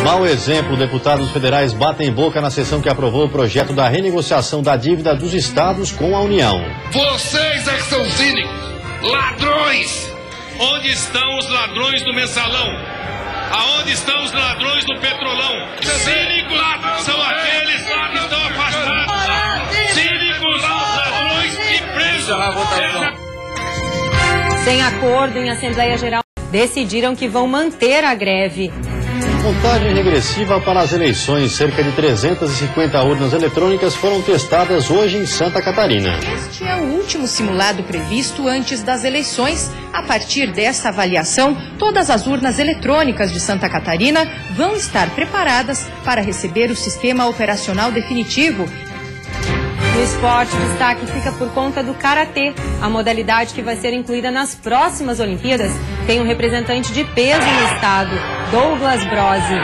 Mau exemplo, deputados federais batem boca na sessão que aprovou o projeto da renegociação da dívida dos estados com a União. Vocês é que são cínicos, ladrões! Onde estão os ladrões do mensalão? Aonde estão os ladrões do petrolão? Cínicos são aqueles que estão afastados. Cínicos, ladrões e presos. Sem acordo em Assembleia Geral, decidiram que vão manter a greve. Contagem regressiva para as eleições. Cerca de 350 urnas eletrônicas foram testadas hoje em Santa Catarina. Este é o último simulado previsto antes das eleições. A partir desta avaliação, todas as urnas eletrônicas de Santa Catarina vão estar preparadas para receber o sistema operacional definitivo. No esporte, o destaque fica por conta do karatê. A modalidade que vai ser incluída nas próximas Olimpíadas tem um representante de peso no estado, Douglas Brose.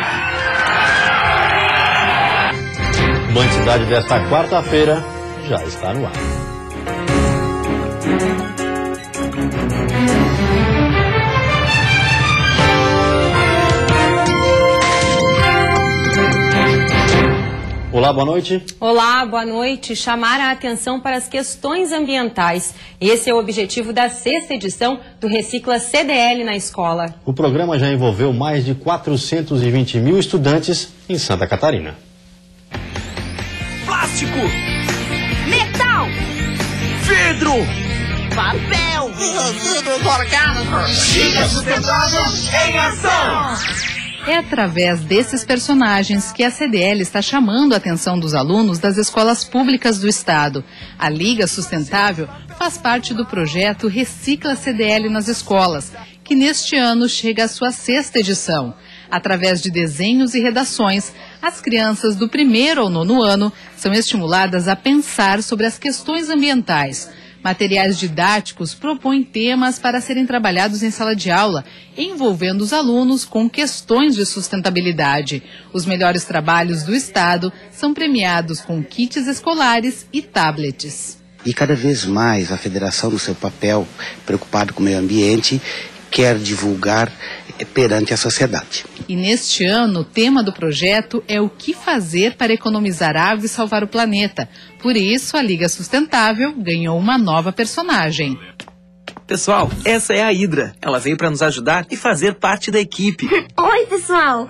Manticidade desta quarta-feira já está no ar. Olá, boa noite. Olá, boa noite. Chamar a atenção para as questões ambientais. Esse é o objetivo da 6ª edição do Recicla CDL na escola. O programa já envolveu mais de 420 mil estudantes em Santa Catarina. Plástico, metal, vidro, papel, vidro orgânico. Recicla sustentável em ação. É através desses personagens que a CDL está chamando a atenção dos alunos das escolas públicas do estado. A Liga Sustentável faz parte do projeto Recicla CDL nas escolas, que neste ano chega à sua 6ª edição. Através de desenhos e redações, as crianças do 1º ao 9º ano são estimuladas a pensar sobre as questões ambientais. Materiais didáticos propõem temas para serem trabalhados em sala de aula, envolvendo os alunos com questões de sustentabilidade. Os melhores trabalhos do estado são premiados com kits escolares e tablets. E cada vez mais a federação, no seu papel preocupado com o meio ambiente, quer divulgar perante a sociedade. E neste ano, o tema do projeto é o que fazer para economizar água e salvar o planeta. Por isso, a Liga Sustentável ganhou uma nova personagem. Pessoal, essa é a Hidra. Ela veio para nos ajudar e fazer parte da equipe. Oi, pessoal!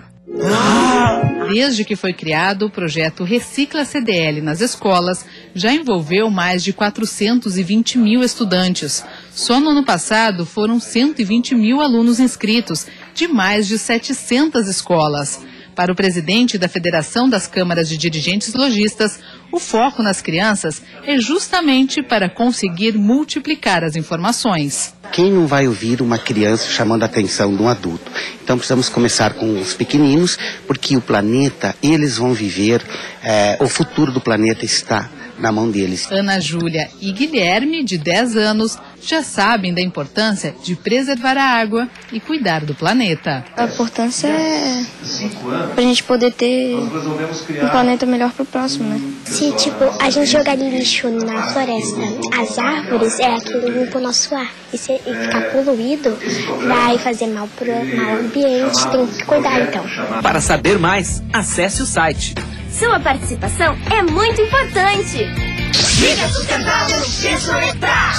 Desde que foi criado, o projeto Recicla CDL nas escolas já envolveu mais de 420 mil estudantes. Só no ano passado foram 120 mil alunos inscritos, de mais de 700 escolas. Para o presidente da Federação das Câmaras de Dirigentes Lojistas, o foco nas crianças é justamente para conseguir multiplicar as informações. Quem não vai ouvir uma criança chamando a atenção de um adulto? Então precisamos começar com os pequeninos, porque o planeta, eles vão viver, o futuro do planeta está na mão deles. Ana Júlia e Guilherme, de 10 anos, já sabem da importância de preservar a água e cuidar do planeta. A importância é para a gente poder ter um planeta melhor para o próximo, né? Se, a gente jogar lixo na floresta, as árvores, aquilo limpa o nosso ar. E se ficar poluído, vai fazer mal ao ambiente, tem que cuidar então. Para saber mais, acesse o site. Sua participação é muito importante. Liga Sustentável Desconectar!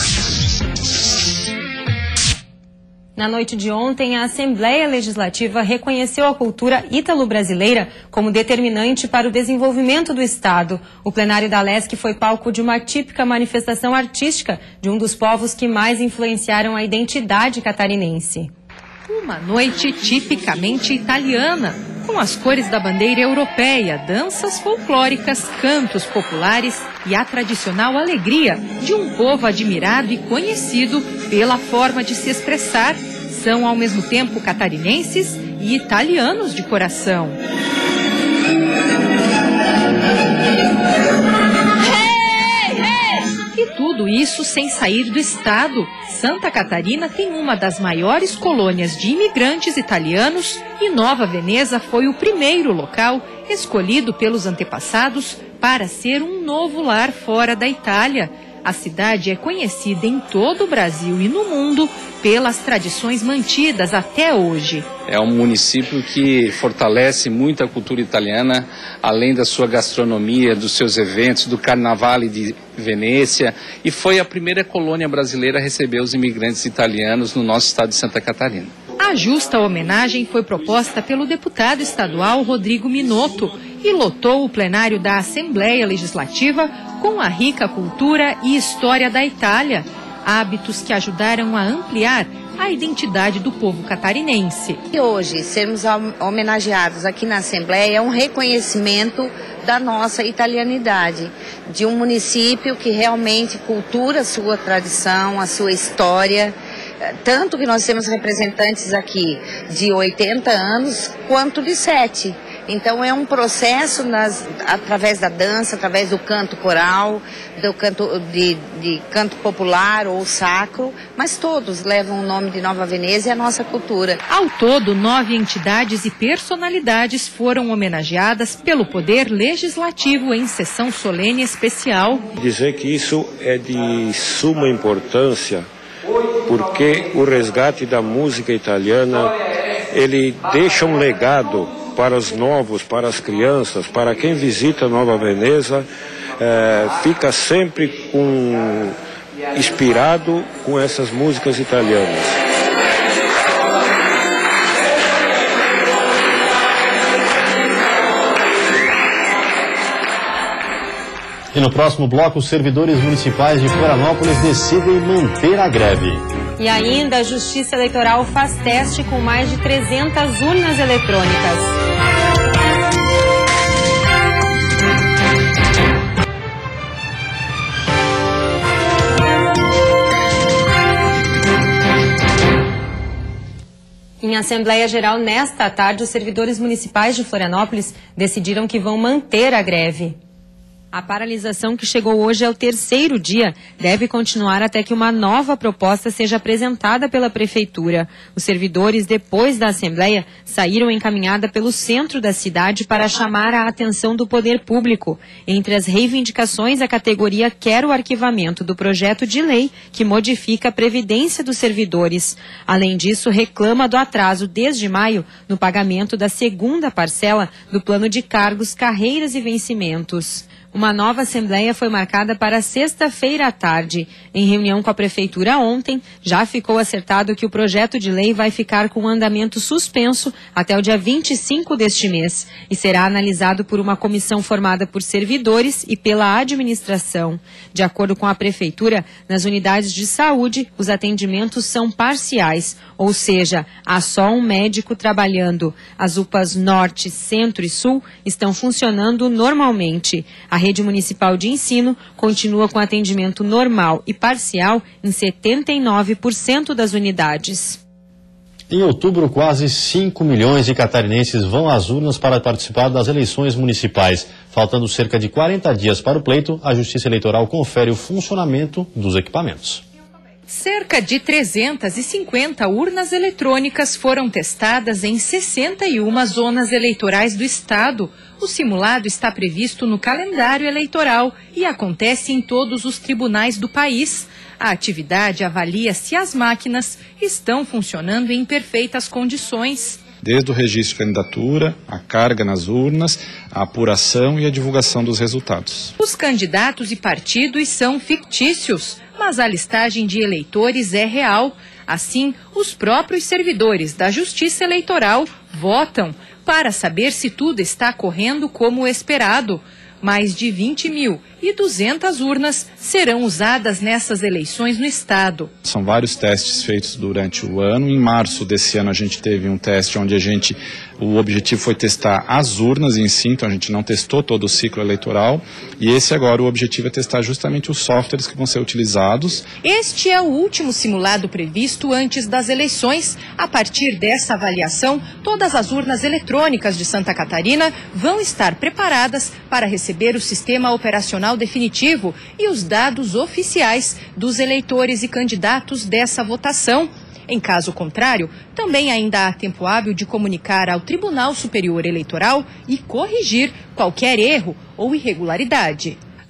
Na noite de ontem, a Assembleia Legislativa reconheceu a cultura ítalo-brasileira como determinante para o desenvolvimento do Estado. O plenário da LESC foi palco de uma típica manifestação artística de um dos povos que mais influenciaram a identidade catarinense. Uma noite tipicamente italiana, com as cores da bandeira europeia, danças folclóricas, cantos populares e a tradicional alegria de um povo admirado e conhecido pela forma de se expressar. São, ao mesmo tempo, catarinenses e italianos de coração. E tudo isso sem sair do estado. Santa Catarina tem uma das maiores colônias de imigrantes italianos e Nova Veneza foi o primeiro local escolhido pelos antepassados para ser um novo lar fora da Itália. A cidade é conhecida em todo o Brasil e no mundo pelas tradições mantidas até hoje. É um município que fortalece muito a cultura italiana, além da sua gastronomia, dos seus eventos, do Carnavale de Venezia, e foi a primeira colônia brasileira a receber os imigrantes italianos no nosso estado de Santa Catarina. A justa homenagem foi proposta pelo deputado estadual Rodrigo Minotto e lotou o plenário da Assembleia Legislativa com a rica cultura e história da Itália, hábitos que ajudaram a ampliar a identidade do povo catarinense. E hoje, sermos homenageados aqui na Assembleia é um reconhecimento da nossa italianidade, de um município que realmente cultura a sua tradição, a sua história, tanto que nós temos representantes aqui de 80 anos quanto de 7. Então é um processo através da dança, através do canto coral, do canto de canto popular ou sacro, mas todos levam o nome de Nova Veneza e a nossa cultura. Ao todo, 9 entidades e personalidades foram homenageadas pelo Poder Legislativo em sessão solene especial. Dizer que isso é de suma importância, porque o resgate da música italiana, ele deixa um legado para os novos, para as crianças, para quem visita Nova Veneza, fica sempre inspirado com essas músicas italianas. E no próximo bloco, os servidores municipais de Florianópolis decidem manter a greve. E ainda a Justiça Eleitoral faz teste com mais de 300 urnas eletrônicas. Em Assembleia Geral nesta tarde, os servidores municipais de Florianópolis decidiram que vão manter a greve. A paralisação, que chegou hoje ao 3º dia, deve continuar até que uma nova proposta seja apresentada pela Prefeitura. Os servidores, depois da Assembleia, saíram encaminhada pelo centro da cidade para chamar a atenção do poder público. Entre as reivindicações, a categoria quer o arquivamento do projeto de lei que modifica a previdência dos servidores. Além disso, reclama do atraso desde maio no pagamento da 2ª parcela do plano de cargos, carreiras e vencimentos. Uma nova assembleia foi marcada para sexta-feira à tarde. Em reunião com a Prefeitura ontem, já ficou acertado que o projeto de lei vai ficar com andamento suspenso até o dia 25 deste mês e será analisado por uma comissão formada por servidores e pela administração. De acordo com a Prefeitura, nas unidades de saúde, os atendimentos são parciais, ou seja, há só um médico trabalhando. As UPAs Norte, Centro e Sul estão funcionando normalmente. A rede municipal de ensino continua com atendimento normal e parcial em 79% das unidades. Em outubro, quase 5 milhões de catarinenses vão às urnas para participar das eleições municipais. Faltando cerca de 40 dias para o pleito, a Justiça Eleitoral confere o funcionamento dos equipamentos. Cerca de 350 urnas eletrônicas foram testadas em 61 zonas eleitorais do estado. O simulado está previsto no calendário eleitoral e acontece em todos os tribunais do país. A atividade avalia se as máquinas estão funcionando em perfeitas condições. Desde o registro de candidatura, a carga nas urnas, a apuração e a divulgação dos resultados. Os candidatos e partidos são fictícios, mas a listagem de eleitores é real. Assim, os próprios servidores da Justiça Eleitoral votam para saber se tudo está correndo como esperado. Mais de 20.200 urnas serão usadas nessas eleições no estado. São vários testes feitos durante o ano. Em março desse ano a gente teve um teste onde o objetivo foi testar as urnas em si, então a gente não testou todo o ciclo eleitoral. E esse agora, o objetivo é testar justamente os softwares que vão ser utilizados. Este é o último simulado previsto antes das eleições. A partir dessa avaliação, todas as urnas eletrônicas de Santa Catarina vão estar preparadas para receber o sistema operacional definitivo e os dados oficiais dos eleitores e candidatos dessa votação. Em caso contrário, também ainda há tempo hábil de comunicar ao Tribunal Superior Eleitoral e corrigir qualquer erro ou irregularidade. A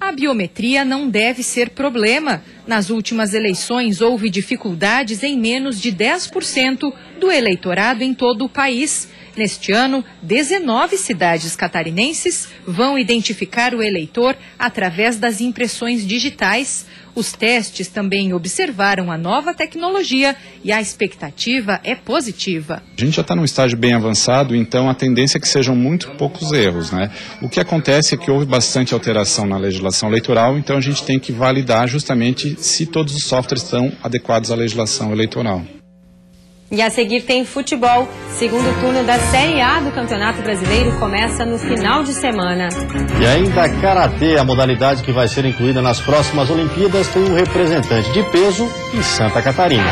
A biometria não deve ser problema. Nas últimas eleições, houve dificuldades em menos de 10% do eleitorado em todo o país. Neste ano, 19 cidades catarinenses vão identificar o eleitor através das impressões digitais. Os testes também observaram a nova tecnologia e a expectativa é positiva. A gente já está num estágio bem avançado, então a tendência é que sejam muito poucos erros, né? O que acontece é que houve bastante alteração na legislação eleitoral, então a gente tem que validar justamente se todos os softwares estão adequados à legislação eleitoral. E a seguir tem futebol. Segundo turno da Série A do Campeonato Brasileiro começa no final de semana. E ainda karatê, a modalidade que vai ser incluída nas próximas Olimpíadas, tem um representante de peso em Santa Catarina.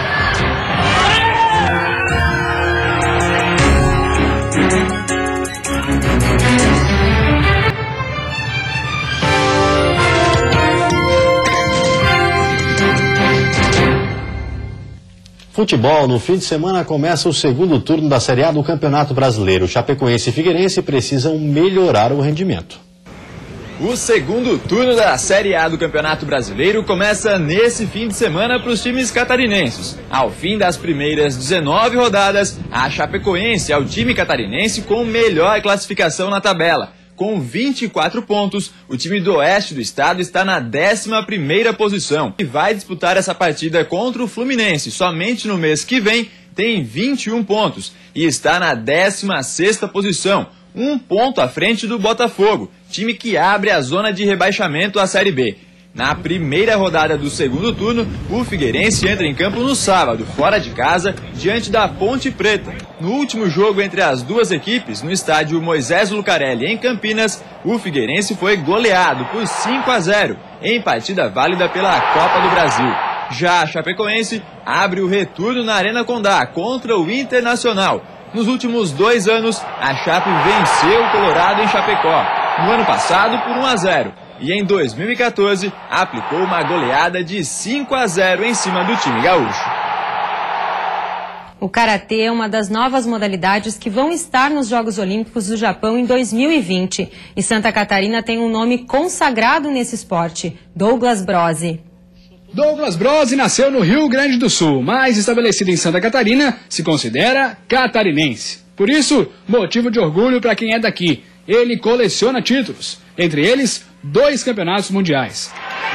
Futebol, no fim de semana começa o segundo turno da Série A do Campeonato Brasileiro. Chapecoense e Figueirense precisam melhorar o rendimento. O segundo turno da Série A do Campeonato Brasileiro começa nesse fim de semana para os times catarinenses. Ao fim das primeiras 19 rodadas, a Chapecoense é o time catarinense com melhor classificação na tabela. Com 24 pontos, o time do oeste do estado está na 11ª posição e vai disputar essa partida contra o Fluminense. Somente no mês que vem tem 21 pontos e está na 16ª posição, um ponto à frente do Botafogo, time que abre a zona de rebaixamento à Série B. Na primeira rodada do segundo turno, o Figueirense entra em campo no sábado, fora de casa, diante da Ponte Preta. No último jogo entre as duas equipes, no estádio Moisés Lucarelli, em Campinas, o Figueirense foi goleado por 5-0, em partida válida pela Copa do Brasil. Já a Chapecoense abre o retorno na Arena Condá contra o Internacional. Nos últimos 2 anos, a Chape venceu o Colorado em Chapecó. No ano passado, por 1-0. E em 2014, aplicou uma goleada de 5-0 em cima do time gaúcho. O karatê é uma das novas modalidades que vão estar nos Jogos Olímpicos do Japão em 2020. E Santa Catarina tem um nome consagrado nesse esporte, Douglas Brose. Douglas Brose nasceu no Rio Grande do Sul, mas estabelecido em Santa Catarina, se considera catarinense. Por isso, motivo de orgulho para quem é daqui. Ele coleciona títulos, entre eles 2 campeonatos mundiais.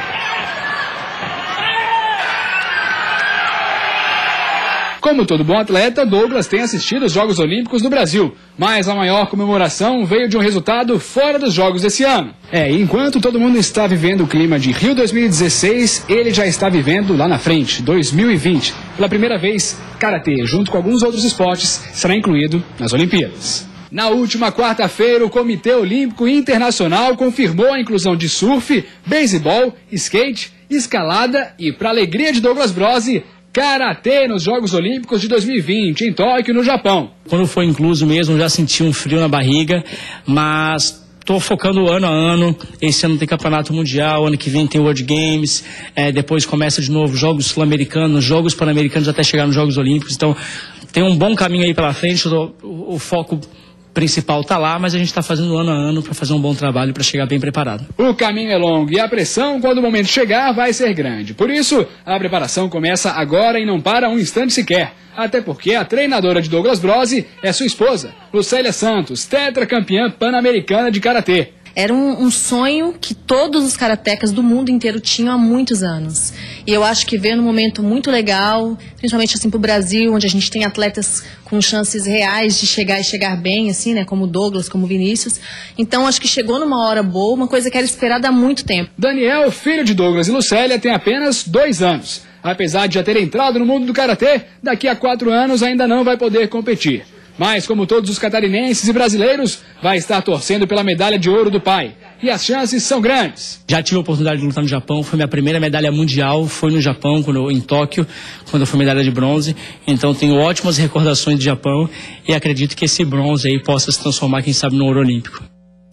Como todo bom atleta, Douglas tem assistido aos Jogos Olímpicos do Brasil, mas a maior comemoração veio de um resultado fora dos Jogos desse ano. Enquanto todo mundo está vivendo o clima de Rio 2016, ele já está vivendo lá na frente, 2020. Pela primeira vez, karatê, junto com alguns outros esportes, será incluído nas Olimpíadas. Na última quarta-feira, o Comitê Olímpico Internacional confirmou a inclusão de surf, beisebol, skate, escalada e, para alegria de Douglas Brose, karatê nos Jogos Olímpicos de 2020, em Tóquio, no Japão. Quando foi incluso mesmo, já senti um frio na barriga, mas estou focando ano a ano. Esse ano tem Campeonato Mundial, ano que vem tem World Games, depois começa de novo Jogos Sul-Americanos, Jogos Pan-Americanos até chegar nos Jogos Olímpicos. Então tem um bom caminho aí pela frente, o foco principal está lá, mas a gente está fazendo ano a ano para fazer um bom trabalho, para chegar bem preparado. O caminho é longo e a pressão, quando o momento chegar, vai ser grande. Por isso, a preparação começa agora e não para um instante sequer. Até porque a treinadora de Douglas Brose é sua esposa, Lucélia Santos, tetracampeã pan-americana de karatê. Era um sonho que todos os karatecas do mundo inteiro tinham há muitos anos. E eu acho que veio num momento muito legal, principalmente assim pro Brasil, onde a gente tem atletas com chances reais de chegar e chegar bem, assim, né, como Douglas, como Vinícius. Então acho que chegou numa hora boa, uma coisa que era esperada há muito tempo. Daniel, filho de Douglas e Lucélia, tem apenas 2 anos. Apesar de já ter entrado no mundo do karatê, daqui a 4 anos ainda não vai poder competir. Mas, como todos os catarinenses e brasileiros, vai estar torcendo pela medalha de ouro do pai. E as chances são grandes. Já tive a oportunidade de lutar no Japão, foi minha primeira medalha mundial, foi no Japão, em Tóquio, quando eu fui medalha de bronze. Então tenho ótimas recordações do Japão e acredito que esse bronze aí possa se transformar, quem sabe, no ouro olímpico.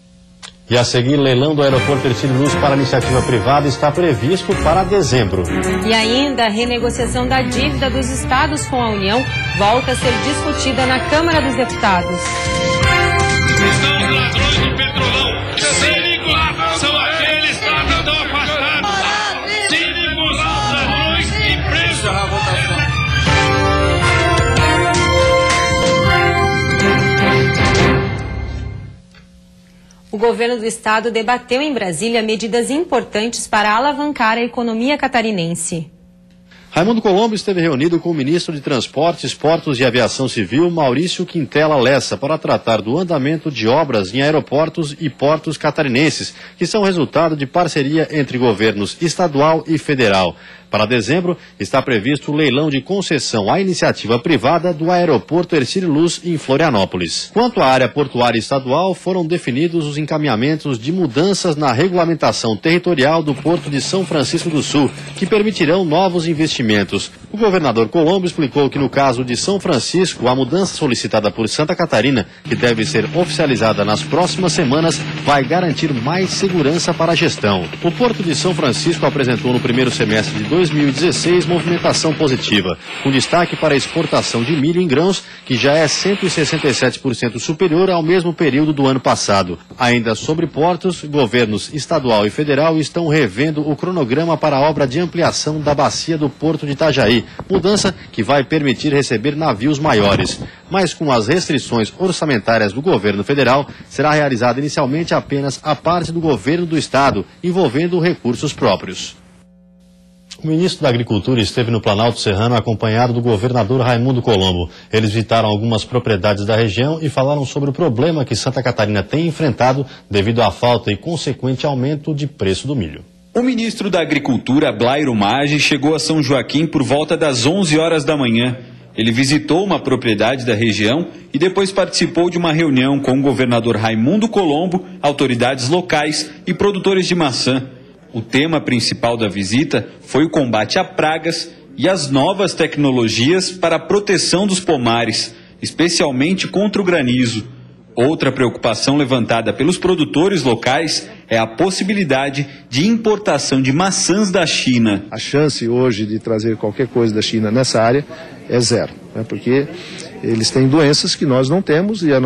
E a seguir, leilão do aeroporto Ercílio Luz para iniciativa privada está previsto para dezembro. E ainda, a renegociação da dívida dos estados com a União volta a ser discutida na Câmara dos Deputados. Estão os ladrões do Petrolão. Cínicos são aqueles ladrões. o governo do estado debateu em Brasília medidas importantes para alavancar a economia catarinense. Raimundo Colombo esteve reunido com o ministro de Transportes, Portos e Aviação Civil, Maurício Quintela Lessa, para tratar do andamento de obras em aeroportos e portos catarinenses, que são resultado de parceria entre governos estadual e federal. Para dezembro, está previsto o leilão de concessão à iniciativa privada do aeroporto Hercílio Luz, em Florianópolis. Quanto à área portuária estadual, foram definidos os encaminhamentos de mudanças na regulamentação territorial do Porto de São Francisco do Sul, que permitirão novos investimentos. O governador Colombo explicou que no caso de São Francisco, a mudança solicitada por Santa Catarina, que deve ser oficializada nas próximas semanas, vai garantir mais segurança para a gestão. O Porto de São Francisco apresentou no primeiro semestre de 2016 movimentação positiva, com destaque para a exportação de milho em grãos, que já é 167% superior ao mesmo período do ano passado. Ainda sobre portos, governos estadual e federal estão revendo o cronograma para a obra de ampliação da bacia do Porto de Itajaí, mudança que vai permitir receber navios maiores. Mas com as restrições orçamentárias do governo federal, será realizada inicialmente apenas a parte do governo do estado, envolvendo recursos próprios. O ministro da Agricultura esteve no Planalto Serrano acompanhado do governador Raimundo Colombo. Eles visitaram algumas propriedades da região e falaram sobre o problema que Santa Catarina tem enfrentado devido à falta e consequente aumento de preço do milho. O ministro da Agricultura, Blairo Maggi, chegou a São Joaquim por volta das 11 horas da manhã. Ele visitou uma propriedade da região e depois participou de uma reunião com o governador Raimundo Colombo, autoridades locais e produtores de maçã. O tema principal da visita foi o combate a pragas e as novas tecnologias para a proteção dos pomares, especialmente contra o granizo. Outra preocupação levantada pelos produtores locais é a possibilidade de importação de maçãs da China. A chance hoje de trazer qualquer coisa da China nessa área é zero, né? Porque eles têm doenças que nós não temos e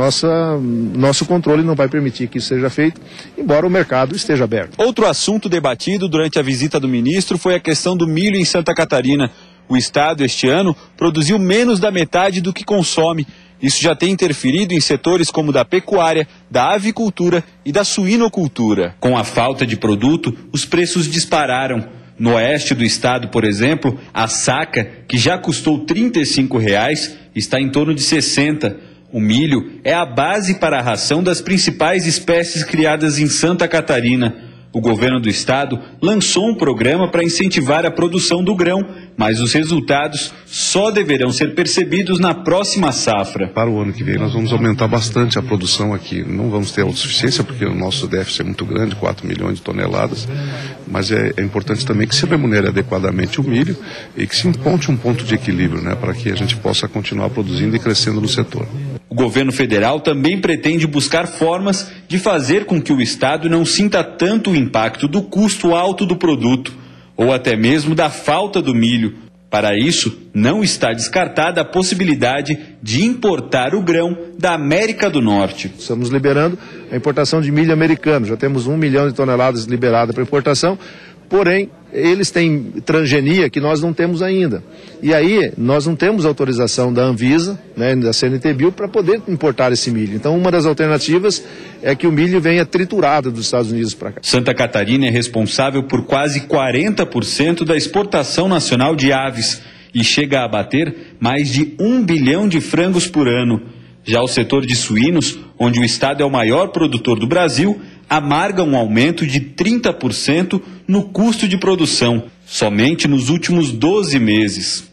nosso controle não vai permitir que isso seja feito, embora o mercado esteja aberto. Outro assunto debatido durante a visita do ministro foi a questão do milho em Santa Catarina. O estado, este ano, produziu menos da metade do que consome. Isso já tem interferido em setores como o da pecuária, da avicultura e da suinocultura. Com a falta de produto, os preços dispararam. No oeste do estado, por exemplo, a saca, que já custou R$ 35, está em torno de 60. O milho é a base para a ração das principais espécies criadas em Santa Catarina. O governo do estado lançou um programa para incentivar a produção do grão, mas os resultados só deverão ser percebidos na próxima safra. Para o ano que vem nós vamos aumentar bastante a produção aqui. Não vamos ter autossuficiência porque o nosso déficit é muito grande, 4 milhões de toneladas, mas é importante também que se remunere adequadamente o milho e que se encontre um ponto de equilíbrio, né, para que a gente possa continuar produzindo e crescendo no setor. O governo federal também pretende buscar formas de fazer com que o estado não sinta tanto o impacto do custo alto do produto, ou até mesmo da falta do milho. Para isso, não está descartada a possibilidade de importar o grão da América do Norte. Estamos liberando a importação de milho americano, já temos 1 milhão de toneladas liberadas para importação, porém, eles têm transgenia que nós não temos ainda. E aí, nós não temos autorização da Anvisa, né, da CNTBio, para poder importar esse milho. Então, uma das alternativas é que o milho venha triturado dos Estados Unidos para cá. Santa Catarina é responsável por quase 40% da exportação nacional de aves e chega a abater mais de 1 bilhão de frangos por ano. Já o setor de suínos, onde o estado é o maior produtor do Brasil, amarga um aumento de 30% no custo de produção, somente nos últimos 12 meses.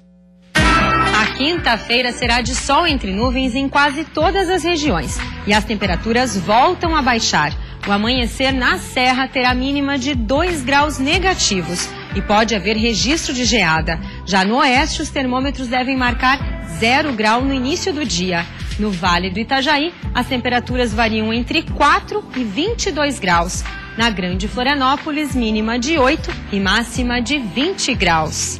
A quinta-feira será de sol entre nuvens em quase todas as regiões e as temperaturas voltam a baixar. O amanhecer na Serra terá mínima de 2 graus negativos e pode haver registro de geada. Já no oeste, os termômetros devem marcar 0 grau no início do dia. No Vale do Itajaí, as temperaturas variam entre 4 e 22 graus. Na Grande Florianópolis, mínima de 8 e máxima de 20 graus.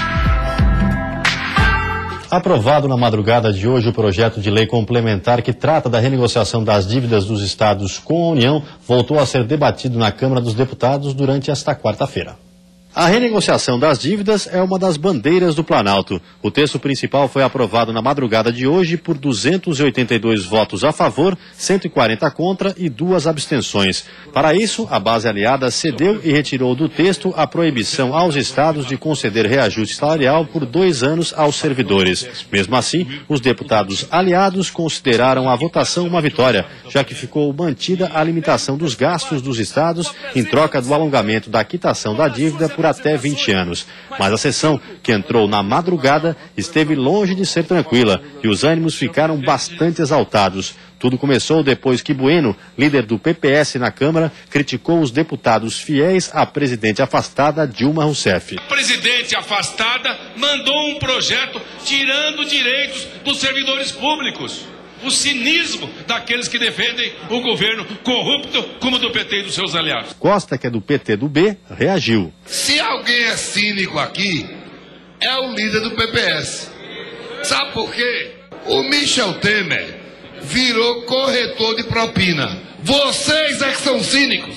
Aprovado na madrugada de hoje o projeto de lei complementar que trata da renegociação das dívidas dos estados com a União voltou a ser debatido na Câmara dos Deputados durante esta quarta-feira. A renegociação das dívidas é uma das bandeiras do Planalto. O texto principal foi aprovado na madrugada de hoje por 282 votos a favor, 140 contra e 2 abstenções. Para isso, a base aliada cedeu e retirou do texto a proibição aos estados de conceder reajuste salarial por 2 anos aos servidores. Mesmo assim, os deputados aliados consideraram a votação uma vitória, já que ficou mantida a limitação dos gastos dos estados em troca do alongamento da quitação da dívida por até 20 anos. Mas a sessão, que entrou na madrugada, esteve longe de ser tranquila e os ânimos ficaram bastante exaltados. Tudo começou depois que Bueno, líder do PPS na Câmara, criticou os deputados fiéis à presidente afastada Dilma Rousseff. A presidente afastada mandou um projeto tirando direitos dos servidores públicos. O cinismo daqueles que defendem o governo corrupto como do PT e dos seus aliados. Costa, que é do PT do B, reagiu. Se alguém é cínico aqui, é o líder do PPS. Sabe por quê? O Michel Temer virou corretor de propina. Vocês é que são cínicos,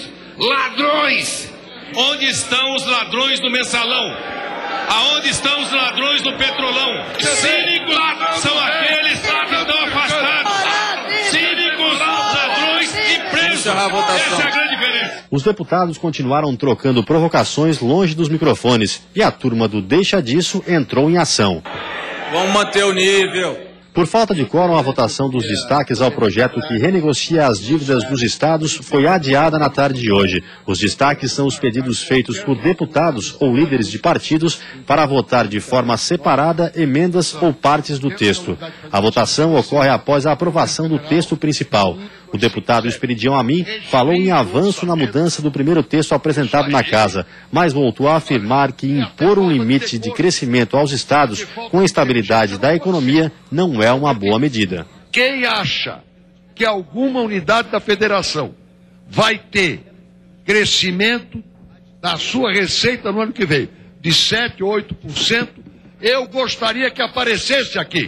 ladrões. Onde estão os ladrões do mensalão? Aonde estão os ladrões do petrolão? Cínicos são aqueles que estão afastados. Cínicos, ladrões e presos. Essa é a grande diferença. Os deputados continuaram trocando provocações longe dos microfones e a turma do Deixa Disso entrou em ação. Vamos manter o nível. Por falta de quórum, a votação dos destaques ao projeto que renegocia as dívidas dos estados foi adiada na tarde de hoje. Os destaques são os pedidos feitos por deputados ou líderes de partidos para votar de forma separada emendas ou partes do texto. A votação ocorre após a aprovação do texto principal. O deputado Esperidião Amin falou em avanço na mudança do primeiro texto apresentado na casa, mas voltou a afirmar que impor um limite de crescimento aos estados com a estabilidade da economia não é uma boa medida. Quem acha que alguma unidade da federação vai ter crescimento da sua receita no ano que vem de 7% ou 8%, eu gostaria que aparecesse aqui.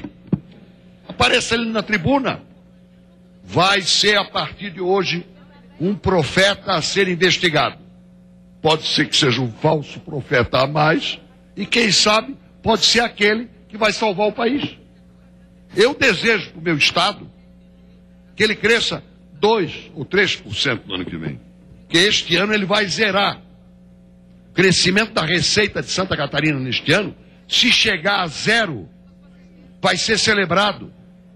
Apareça ali na tribuna. Vai ser, a partir de hoje, um profeta a ser investigado. Pode ser que seja um falso profeta a mais, e quem sabe, pode ser aquele que vai salvar o país. Eu desejo para o meu estado que ele cresça 2% ou 3% no ano que vem. Que este ano ele vai zerar. O crescimento da receita de Santa Catarina neste ano, se chegar a 0, vai ser celebrado.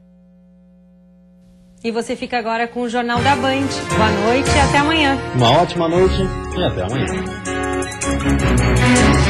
E você fica agora com o Jornal da Band. Boa noite e até amanhã. Uma ótima noite e até amanhã.